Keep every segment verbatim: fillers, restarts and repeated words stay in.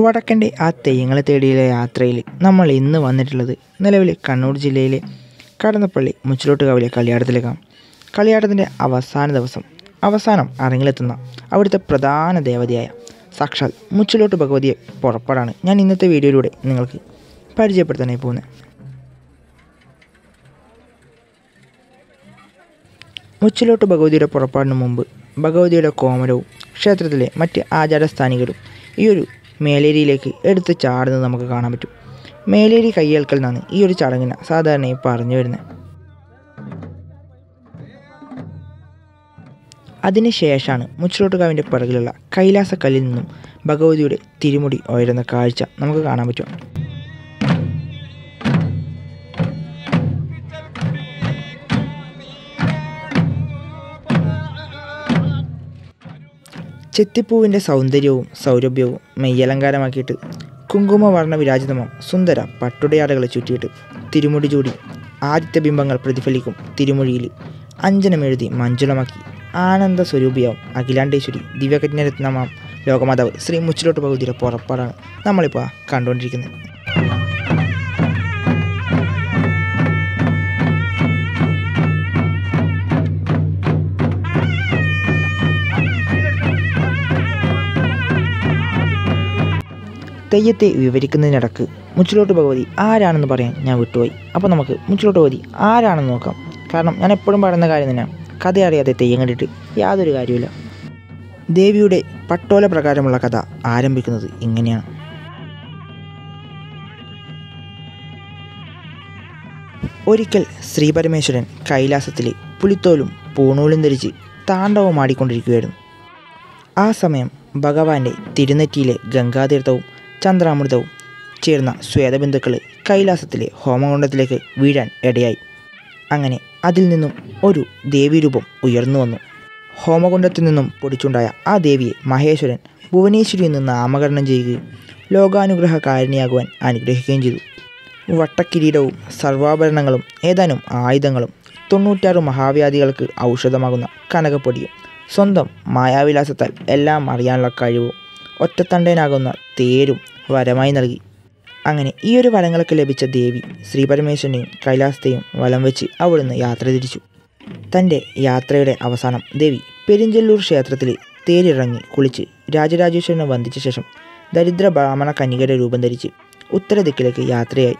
വടക്കൻ്റെ ആ തെയ്യങ്ങളെ തേടിയുള്ള യാത്രയിൽ നമ്മൾ ഇന്ന് വന്നിട്ടുള്ളത് നിലവിൽ കണ്ണൂർ ജില്ലയിലെ കടന്നപ്പള്ളി മുച്ചിലോട്ടുകാവിലെ കളിയാട്ടത്തിലേക്കാണ്. കളിയാട്ടത്തിൻ്റെ അവസാന ദിവസം അവസാനം അരങ്ങിലെത്തുന്ന അവിടുത്തെ പ്രധാന ദേവതയായ സാക്ഷാൽ മുച്ചിലോട്ട് ഭഗവതിയെ പുറപ്പാടാണ് ഞാൻ ഇന്നത്തെ വീഡിയോയിലൂടെ നിങ്ങൾക്ക് പരിചയപ്പെടുത്താനായി പോകുന്നത്. മുച്ചിലോട്ട് ഭഗവതിയുടെ പുറപ്പാടിന് മുമ്പ് ഭഗവതിയുടെ കോമരവും ക്ഷേത്രത്തിലെ മറ്റ് ആചാരസ്ഥാനികരും ഈ ഒരു മേലേരിയിലേക്ക് എടുത്ത് ചാടുന്നത് നമുക്ക് കാണാൻ പറ്റും. മേലേരി കയ്യേൽക്കൽ എന്നാണ് ഈ ഒരു ചടങ്ങിന് സാധാരണയായി പറഞ്ഞു വരുന്നത്. അതിനുശേഷമാണ് മുച്ചിലോട്ടുകാവിൻ്റെ പിറകിലുള്ള കൈലാസക്കല്ലിൽ നിന്നും ഭഗവതിയുടെ തിരുമുടി ഉയരുന്ന കാഴ്ച നമുക്ക് കാണാൻ പറ്റും. ചെത്തിപ്പൂവിൻ്റെ സൗന്ദര്യവും സൗരഭ്യവും മെയ്യലങ്കാരമാക്കിയിട്ട് കുങ്കുമവർണ്ണ വിരാജിതമം സുന്ദര പട്ടുടയാടകളെ ചുറ്റിയിട്ട് തിരുമുടി ചൂടി ആദിത്യ ബിംബങ്ങൾ പ്രതിഫലിക്കും തിരുമൊഴിയിൽ അഞ്ജനമെഴുതി മഞ്ജുളമാക്കി ആനന്ദ സ്വരൂപിയാവും അഖിലാണ്ടേശ്വരി ദിവ്യകന്യരത്നമാം ലോകമാതാവ് ശ്രീ മുച്ചിലോട്ട് ഭഗവതിയുടെ പുറപ്പാടാണ് നമ്മളിപ്പോൾ കണ്ടുകൊണ്ടിരിക്കുന്നത്. തെയ്യത്തെ വിവരിക്കുന്നതിനിടക്ക് മുച്ചിലോട്ട് ഭഗവതി ആരാണെന്ന് പറയാൻ ഞാൻ വിട്ടുപോയി. അപ്പോൾ നമുക്ക് മുച്ചിലോട്ട് ഭഗവതി ആരാണെന്ന് നോക്കാം. കാരണം ഞാൻ എപ്പോഴും പറയുന്ന കാര്യം തന്നെയാണ്, കഥ അറിയാതെ തെയ്യം കണ്ടിട്ട് യാതൊരു കാര്യമില്ല. ദേവിയുടെ പട്ടോല പ്രകാരമുള്ള കഥ ആരംഭിക്കുന്നത് ഇങ്ങനെയാണ്. ഒരിക്കൽ ശ്രീപരമേശ്വരൻ കൈലാസത്തിലെ പുലിത്തോലും പൂണൂലും ധരിച്ച് താണ്ഡവമാടിക്കൊണ്ടിരിക്കുകയായിരുന്നു. ആ സമയം ഭഗവാന്റെ തിരുനെറ്റിയിലെ ഗംഗാതീർത്ഥവും ചന്ദ്രാമൃതവും ചേർന്ന ശ്വേതബിന്ദുക്കൾ കൈലാസത്തിലെ ഹോമകുണ്ഡത്തിലേക്ക് വീഴാൻ ഇടയായി. അങ്ങനെ അതിൽ നിന്നും ഒരു ദേവീരൂപം ഉയർന്നു വന്നു. ഹോമകുണ്ഡത്തിൽ നിന്നും പൊടിച്ചുണ്ടായ ആ ദേവിയെ മഹേശ്വരൻ ഭുവനേശ്വരി എന്ന് നാമകരണം ചെയ്യുകയും ലോകാനുഗ്രഹകാരിണിയാകുവാൻ അനുഗ്രഹിക്കുകയും ചെയ്തു. വട്ടക്കിരീടവും സർവാഭരണങ്ങളും ഏതാനും ആയുധങ്ങളും തൊണ്ണൂറ്റാറ് മഹാവ്യാധികൾക്ക് ഔഷധമാകുന്ന കനകപ്പൊടിയും സ്വന്തം മായാവിലാസത്താൽ എല്ലാം അറിയാനുള്ള കഴിവും ഒറ്റത്തണ്ടേനാകുന്ന തേരും വരമായി നൽകി. അങ്ങനെ ഈ ഒരു വരങ്ങൾക്ക് ലഭിച്ച ദേവി ശ്രീപരമേശ്വരനെയും കൈലാസത്തെയും വലം വെച്ച് അവിടുന്ന് യാത്ര തിരിച്ചു. തൻ്റെ യാത്രയുടെ അവസാനം ദേവി പെരിഞ്ചല്ലൂർ ക്ഷേത്രത്തിൽ തേരിറങ്ങി കുളിച്ച് രാജരാജേശ്വരനെ വന്ദിച്ച ശേഷം ദരിദ്ര ബ്രാഹ്മണ കന്യകയുടെ രൂപം ധരിച്ച് ഉത്തരദിക്കിലേക്ക് യാത്രയായി.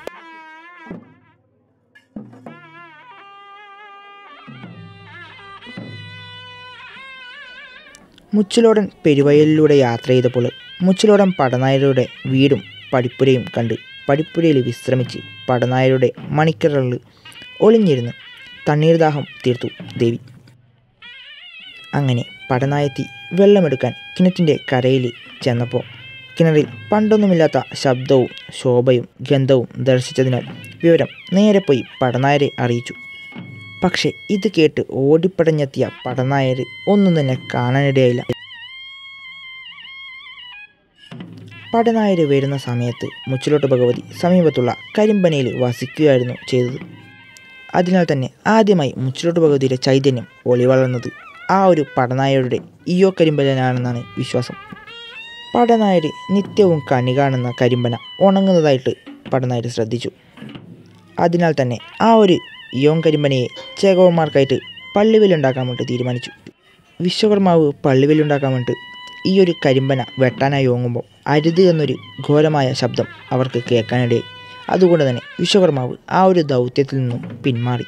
മുച്ചിലോടൻ പെരുവയലിലൂടെ യാത്ര ചെയ്തപ്പോൾ മുച്ചിലോടൻ പടനായരുടെ വീടും പടിപ്പുരയും കണ്ട് പടിപ്പുരയിൽ വിശ്രമിച്ച് പടനായരുടെ മണിക്കറകളിൽ ഒളിഞ്ഞിരുന്ന് തണ്ണീർദാഹം തീർത്തു ദേവി. അങ്ങനെ പടനായെത്തി വെള്ളമെടുക്കാൻ കിണറ്റിൻ്റെ കരയിൽ ചെന്നപ്പോൾ കിണറിൽ പണ്ടൊന്നുമില്ലാത്ത ശബ്ദവും ശോഭയും ഗന്ധവും ദർശിച്ചതിനാൽ വിവരം നേരെ പോയി പടനായരെ അറിയിച്ചു. പക്ഷെ ഇത് കേട്ട് ഓടിപ്പടഞ്ഞെത്തിയ പടനായർ ഒന്നും തന്നെ കാണാനിടയായില്ല. പടനായർ വരുന്ന സമയത്ത് മുച്ചിലോട്ട് ഭഗവതി സമീപത്തുള്ള കരിമ്പനയിൽ വസിക്കുകയായിരുന്നു ചെയ്തത്. അതിനാൽ തന്നെ ആദ്യമായി മുച്ചിലോട്ട് ഭഗവതിയുടെ ചൈതന്യം ഒളിവളർന്നത് ആ ഒരു പടനായരുടെ ഈയോ കരിമ്പനാണെന്നാണ് വിശ്വാസം. പടനായർ നിത്യവും കണി കാണുന്ന കരിമ്പന ഉണങ്ങുന്നതായിട്ട് പടനായർ ശ്രദ്ധിച്ചു. അതിനാൽ തന്നെ ആ ഒരു ഇയോം കരിമ്പനയെ ചേകവന്മാർക്കായിട്ട് പള്ളിവില്ലുണ്ടാക്കാൻ വേണ്ടി തീരുമാനിച്ചു. വിശ്വകർമാവ് പള്ളിവില്ലുണ്ടാക്കാൻ വേണ്ടി ഈ ഒരു കരിമ്പന വെട്ടാനായി ഓങ്ങുമ്പോൾ അരുത് എന്നൊരു ഘോരമായ ശബ്ദം അവർക്ക് കേൾക്കാനിടയായി. അതുകൊണ്ട് തന്നെ വിശ്വകർമാവ് ആ ഒരു ദൗത്യത്തിൽ നിന്നും പിന്മാറി.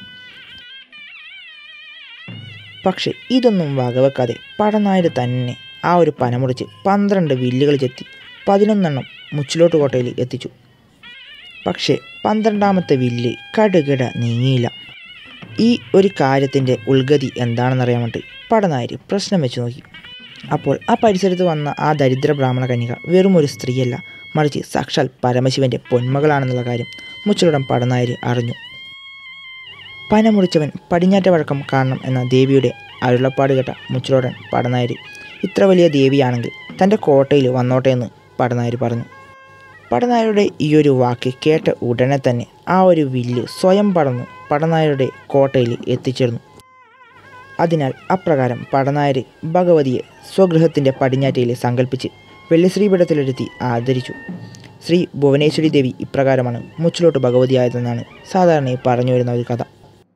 പക്ഷെ ഇതൊന്നും വകവെക്കാതെ പടനായർ തന്നെ ആ ഒരു പന മുറിച്ച് പന്ത്രണ്ട് വില്ലുകൾ ചെത്തി പതിനൊന്നെണ്ണം മുച്ചിലോട്ട് കോട്ടയിൽ എത്തിച്ചു. പക്ഷേ പന്ത്രണ്ടാമത്തെ വില്ല് കടുകിട നീങ്ങിയില്ല. ഈ ഒരു കാര്യത്തിൻ്റെ ഉൾഗതി എന്താണെന്നറിയാൻ വേണ്ടി പടനായർ പ്രശ്നം വെച്ച് നോക്കി. അപ്പോൾ ആ പരിസരത്ത് വന്ന ആ ദരിദ്ര ബ്രാഹ്മണ കന്യക വെറും ഒരു സ്ത്രീയല്ല, മറിച്ച് സാക്ഷാൽ പരമശിവൻ്റെ പൊന്മകളാണെന്നുള്ള കാര്യം മുച്ചിലോടൻ പടനായർ അറിഞ്ഞു. പന മുറിച്ചവൻ പടിഞ്ഞാറ്റ വഴക്കം കാണണം എന്ന ദേവിയുടെ അരുളപ്പാട് കേട്ട മുച്ചിലോടൻ പടനായർ ഇത്ര വലിയ ദേവിയാണെങ്കിൽ തൻ്റെ കോട്ടയിൽ വന്നോട്ടെ എന്ന് പടനായർ പറഞ്ഞു. പടനായരുടെ ഈ ഒരു വാക്ക് കേട്ട ഉടനെ തന്നെ ആ ഒരു വില്ല് സ്വയം പടർന്ന് പടനായരുടെ കോട്ടയിൽ എത്തിച്ചേർന്നു. അതിനാൽ അപ്രകാരം പടനായർ ഭഗവതിയെ സ്വഗൃഹത്തിൻ്റെ പടിഞ്ഞാറ്റയിൽ സങ്കല്പിച്ച് വെള്ളിശ്രീപീഠത്തിലിരുത്തി ആദരിച്ചു. ശ്രീ ഭുവനേശ്വരി ദേവി ഇപ്രകാരമാണ് മുച്ചിലോട്ട് ഭഗവതിയായതെന്നാണ് സാധാരണയായി പറഞ്ഞു വരുന്ന ഒരു കഥ.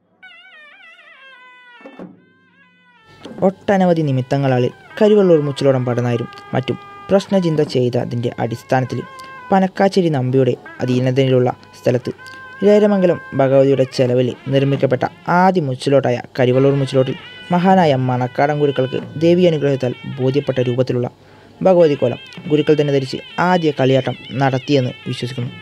ഒട്ടനവധി നിമിത്തങ്ങളാൽ കരിവള്ളൂർ മുച്ചിലോടം പടനായരും മറ്റും പ്രശ്നചിന്ത ചെയ്തതിൻ്റെ അടിസ്ഥാനത്തിൽ പനക്കാച്ചേരി നമ്പിയുടെ അധീനതയിലുള്ള സ്ഥലത്ത് രേരമംഗലം ഭഗവതിയുടെ ചെലവിൽ നിർമ്മിക്കപ്പെട്ട ആദ്യ മുച്ചിലോട്ടായ കരിവള്ളൂർ മുച്ചിലോട്ടിൽ മഹാനായ മണക്കാടൻ ഗുരുക്കൾക്ക് ദേവി അനുഗ്രഹത്താൽ ബോധ്യപ്പെട്ട രൂപത്തിലുള്ള ഭഗവതി കോലം ഗുരുക്കൾ തന്നെ ധരിച്ച് ആദ്യ കളിയാട്ടം നടത്തിയെന്ന് വിശ്വസിക്കുന്നു.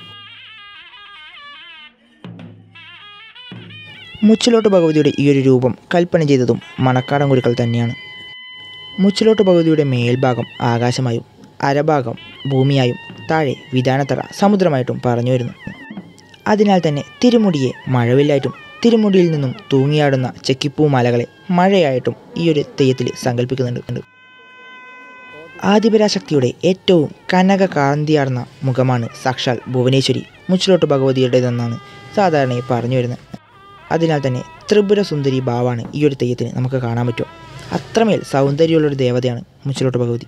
മുച്ചിലോട്ട് ഭഗവതിയുടെ ഈയൊരു രൂപം കൽപ്പന ചെയ്തതും മണക്കാടൻ ഗുരുക്കൾ തന്നെയാണ്. മുച്ചിലോട്ട് ഭഗവതിയുടെ മേൽഭാഗം ആകാശമായും അരഭാഗം ഭൂമിയായും താഴെ വിധാനത്തറ സമുദ്രമായിട്ടും പറഞ്ഞു വരുന്നു. അതിനാൽ തന്നെ തിരുമുടിയെ മഴവില്ലായിട്ടും തിരുമുടിയിൽ നിന്നും തൂങ്ങിയാടുന്ന ചെക്കിപ്പൂ മലകളെ മഴയായിട്ടും ഈയൊരു തെയ്യത്തിൽ സങ്കല്പിക്കുന്നുണ്ട്. ആദിപരാശക്തിയുടെ ഏറ്റവും കനക കാന്തിയാർന്ന മുഖമാണ് സാക്ഷാൽ ഭുവനേശ്വരി മുച്ചിലോട്ട് ഭഗവതിയുടേതെന്നാണ് സാധാരണയായി പറഞ്ഞു വരുന്നത്. അതിനാൽ തന്നെ ത്രിപുര സുന്ദരി ഭാവമാണ് ഈ ഒരു തെയ്യത്തിന് നമുക്ക് കാണാൻ പറ്റുക. അത്രമേൽ സൗന്ദര്യമുള്ളൊരു ദേവതയാണ് മുച്ചിലോട്ട് ഭഗവതി.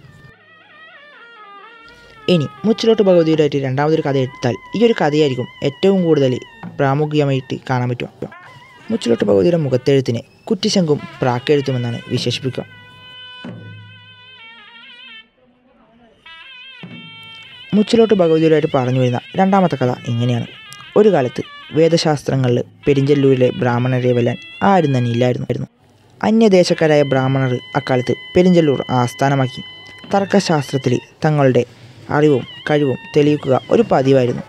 ഇനി മുച്ചിലോട്ട് ഭഗവതിയുടെയായിട്ട് രണ്ടാമതൊരു കഥ എടുത്താൽ ഈ ഒരു കഥയായിരിക്കും ഏറ്റവും കൂടുതൽ പ്രാമുഖ്യമായിട്ട് കാണാൻ പറ്റുക. മുച്ചിലോട്ട് ഭഗവതിയുടെ മുഖത്തെഴുത്തിനെ കുറ്റിശങ്കും പ്രാക്കെഴുത്തുമെന്നാണ് വിശേഷിപ്പിക്കുക. മുച്ചിലോട്ട് ഭഗവതിയുടെയായിട്ട് പറഞ്ഞു വരുന്ന രണ്ടാമത്തെ കഥ ഇങ്ങനെയാണ്. ഒരു കാലത്ത് വേദശാസ്ത്രങ്ങളിൽ പെരിഞ്ചല്ലൂരിലെ ബ്രാഹ്മണരെ വെല്ലാൻ ആരും തന്നെ ഇല്ലായിരുന്നു. അന്യദേശക്കാരായ ബ്രാഹ്മണർ അക്കാലത്ത് പെരിഞ്ചല്ലൂർ ആസ്ഥാനമാക്കി തർക്കശാസ്ത്രത്തിൽ തങ്ങളുടെ അറിവും കഴിവും തെളിയിക്കുക ഒരു പതിവായിരുന്നു.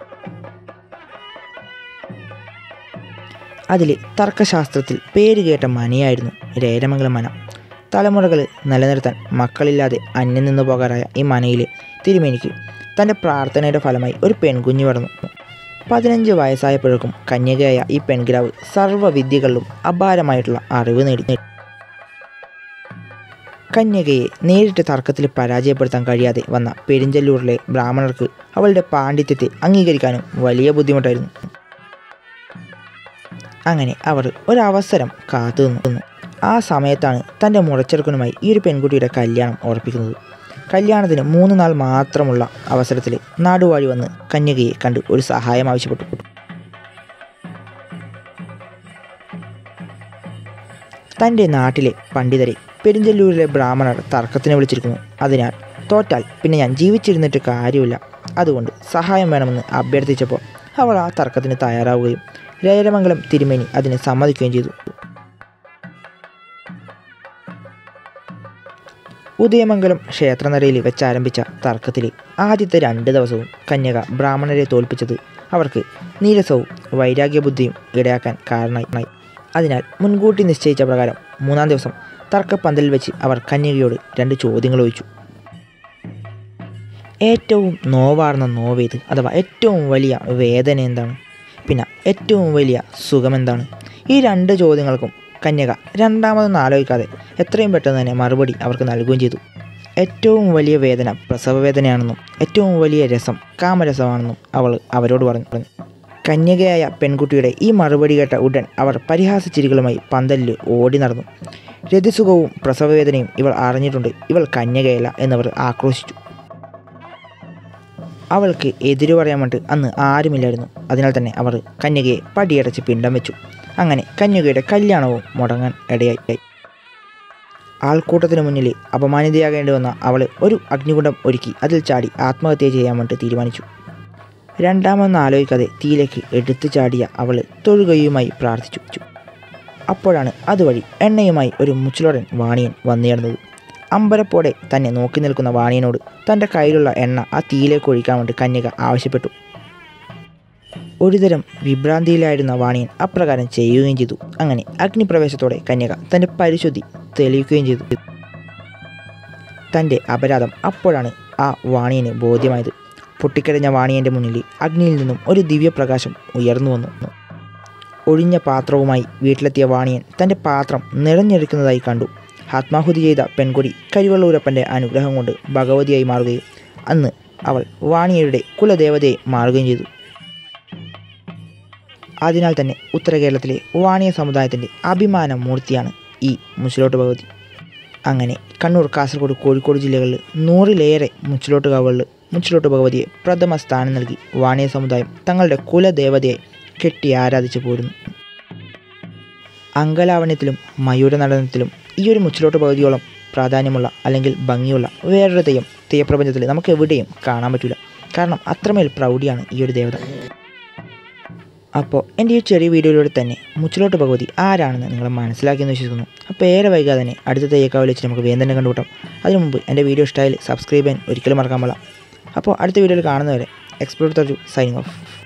അതിൽ തർക്കശാസ്ത്രത്തിൽ പേരുകേട്ട മനയായിരുന്നു രേരമംഗലം മന. തലമുറകൾ നിലനിർത്താൻ മക്കളില്ലാതെ അന്യം നിന്നു പോകാറായ ഈ മനയിൽ തിരുമേനിക്ക് തൻ്റെ പ്രാർത്ഥനയുടെ ഫലമായി ഒരു പെൺകുഞ്ഞു വളർന്നു. പതിനഞ്ച് വയസ്സായപ്പോഴേക്കും കന്യകയായ ഈ പെൺകിടാവ് സർവ്വവിദ്യകളിലും അപാരമായിട്ടുള്ള അറിവ് നേടി. കന്യകയെ നേരിട്ട് തർക്കത്തിൽ പരാജയപ്പെടുത്താൻ കഴിയാതെ വന്ന പെരിഞ്ചല്ലൂരിലെ ബ്രാഹ്മണർക്ക് അവളുടെ പാണ്ഡിത്യത്തെ അംഗീകരിക്കാനും വലിയ ബുദ്ധിമുട്ടായിരുന്നു. അങ്ങനെ അവർ ഒരവസരം കാത്തു നിന്നു. ആ സമയത്താണ് തൻ്റെ മുറച്ചെറുക്കനുമായി ഈ ഒരു പെൺകുട്ടിയുടെ കല്യാണം ഉറപ്പിക്കുന്നത്. കല്യാണത്തിന് മൂന്ന് നാൾ മാത്രമുള്ള അവസരത്തിൽ നാടുവാഴി വന്ന് കന്യകയെ കണ്ട് ഒരു സഹായം ആവശ്യപ്പെട്ടു. തൻ്റെ നാട്ടിലെ പണ്ഡിതരെ പെരിഞ്ചല്ലൂരിലെ ബ്രാഹ്മണർ തർക്കത്തിന് വിളിച്ചിരിക്കുന്നു. അതിനാൽ തോറ്റാൽ പിന്നെ ഞാൻ ജീവിച്ചിരുന്നിട്ട് കാര്യമില്ല, അതുകൊണ്ട് സഹായം വേണമെന്ന് അഭ്യർത്ഥിച്ചപ്പോൾ അവൾ ആ തർക്കത്തിന് തയ്യാറാവുകയും രേരമംഗലം തിരുമേനി അതിനെ സമ്മതിക്കുകയും ചെയ്തു. ഉദയമംഗലം ക്ഷേത്രനരയിൽ വെച്ചാരംഭിച്ച തർക്കത്തിൽ ആദ്യത്തെ രണ്ട് ദിവസവും കന്യക ബ്രാഹ്മണരെ തോൽപ്പിച്ചത് അവർക്ക് നീരസവും വൈരാഗ്യബുദ്ധിയും ഇടയാക്കാൻ കാരണമായി. അതിനാൽ മുൻകൂട്ടി നിശ്ചയിച്ച പ്രകാരം മൂന്നാം ദിവസം തർക്കപ്പന്തലിൽ വെച്ച് അവർ കന്യകയോട് രണ്ട് ചോദ്യങ്ങൾ ചോദിച്ചു. ഏറ്റവും നോവാർന്ന നോവേത്, അഥവാ ഏറ്റവും വലിയ വേദന എന്താണ്, പിന്നെ ഏറ്റവും വലിയ സുഖമെന്താണ്? ഈ രണ്ട് ചോദ്യങ്ങൾക്കും കന്യക രണ്ടാമതൊന്നും ആലോചിക്കാതെ എത്രയും പെട്ടെന്ന് തന്നെ മറുപടി അവർക്ക് നൽകുകയും ചെയ്തു. ഏറ്റവും വലിയ വേദന പ്രസവവേദനയാണെന്നും ഏറ്റവും വലിയ രസം കാമരസമാണെന്നും അവൾ അവരോട് പറഞ്ഞു. കന്യകയായ പെൺകുട്ടിയുടെ ഈ മറുപടി കേട്ട ഉടൻ അവർ പരിഹാസച്ചിരികളുമായി പന്തലിൽ ഓടി നടന്നു. രതിസുഖവും പ്രസവവേദനയും ഇവൾ അറിഞ്ഞിട്ടുണ്ട്, ഇവൾ കന്യകയല്ല എന്നവർ ആക്രോശിച്ചു. അവൾക്ക് എതിരു പറയാൻ വേണ്ടി അന്ന് ആരുമില്ലായിരുന്നു. അതിനാൽ തന്നെ അവർ കന്യകയെ പടിയടച്ച് പിണ്ടം വെച്ചു. അങ്ങനെ കന്യകയുടെ കല്യാണവും മുടങ്ങാൻ ഇടയായി. ആൾക്കൂട്ടത്തിന് മുന്നിൽ അപമാനിതയാകേണ്ടി വന്ന അവൾ ഒരു അഗ്നികുണ്ഡം ഒരുക്കി അതിൽ ചാടി ആത്മഹത്യ ചെയ്യാൻ വേണ്ടി തീരുമാനിച്ചു. രണ്ടാമതൊന്നും ആലോചിക്കാതെ തീയിലേക്ക് എടുത്തു ചാടിയ അവൾ തൊഴുകയുമായി പ്രാർത്ഥിച്ചു. അപ്പോഴാണ് അതുവഴി എണ്ണയുമായി ഒരു മുച്ചിലോടൻ വാണിയൻ വന്നുചേർന്നത്. അമ്പരപ്പോടെ തന്നെ നോക്കി നിൽക്കുന്ന വാണിയനോട് തൻ്റെ കയ്യിലുള്ള എണ്ണ ആ തീയിലേക്ക് ഒഴിക്കാൻ വേണ്ടി കന്യക ആവശ്യപ്പെട്ടു. ഒരുതരം വിഭ്രാന്തിയിലായിരുന്ന വാണിയൻ അപ്രകാരം ചെയ്യുകയും ചെയ്തു. അങ്ങനെ അഗ്നിപ്രവേശത്തോടെ കന്യക തൻ്റെ പരിശുദ്ധി തെളിയിക്കുകയും ചെയ്തു. തൻ്റെ അപരാധം അപ്പോഴാണ് ആ വാണിയന് ബോധ്യമായത്. പൊട്ടിക്കരഞ്ഞ വാണിയൻ്റെ മുന്നിൽ അഗ്നിയിൽ നിന്നും ഒരു ദിവ്യപ്രകാശം ഉയർന്നു വന്നു. ഒഴിഞ്ഞ പാത്രവുമായി വീട്ടിലെത്തിയ വാണിയൻ തൻ്റെ പാത്രം നിറഞ്ഞെടുക്കുന്നതായി കണ്ടു. ആത്മാഹുതി ചെയ്ത പെൺകുടി കരിവള്ളൂരപ്പൻ്റെ അനുഗ്രഹം കൊണ്ട് ഭഗവതിയായി മാറുകയും അന്ന് അവൾ വാണിയരുടെ കുലദേവതയായി മാറുകയും ചെയ്തു. അതിനാൽ തന്നെ ഉത്തര കേരളത്തിലെ വാണിയ സമുദായത്തിൻ്റെ അഭിമാന മൂർത്തിയാണ് ഈ മുച്ചിലോട്ട് ഭഗവതി. അങ്ങനെ കണ്ണൂർ, കാസർഗോഡ്, കോഴിക്കോട് ജില്ലകളിൽ നൂറിലേറെ മുച്ചിലോട്ട് കാവുകളിൽ മുച്ചിലോട്ട് ഭഗവതിയെ പ്രഥമ സ്ഥാനം നൽകി വാണിയ സമുദായം തങ്ങളുടെ കുലദേവതയെ കെട്ടി ആരാധിച്ചു പോരുന്നു. അംഗലാവണ്യത്തിലും മയൂര നടനത്തിലും ഈ ഒരു മുച്ചിലോട്ട് ഭഗവതിയോളം പ്രാധാന്യമുള്ള അല്ലെങ്കിൽ ഭംഗിയുള്ള വേറൊരു തെയ്യം തെയ്യപ്രപഞ്ചത്തിൽ നമുക്ക് എവിടെയും കാണാൻ പറ്റില്ല. കാരണം അത്രമേൽ പ്രൗഢിയാണ് ഈ ഒരു ദേവത. അപ്പോൾ എൻ്റെ ഈ ചെറിയ വീഡിയോയിലൂടെ തന്നെ മുച്ചിലോട്ട് ഭഗവതി ആരാണെന്ന് നിങ്ങൾ മനസ്സിലാക്കിയെന്ന് വിശ്വസിക്കുന്നു. അപ്പോൾ ഏറെ വൈകാതെ തന്നെ അടുത്ത തെയ്യക്കാവിൽ വെച്ച് നമുക്ക് വേഗം തന്നെ കണ്ടുകൂട്ടാം. അതിനു മുമ്പ് എൻ്റെ വീഡിയോ ഇഷ്ടമായാൽ സബ്സ്ക്രൈബ് ചെയ്യാൻ ഒരിക്കലും മറക്കാൻ പാടില്ല. അപ്പോൾ അടുത്ത വീഡിയോയിൽ കാണുന്നവരെ എക്സ്പ്ലോർ തർജു സൈനിങ് ഓഫ്.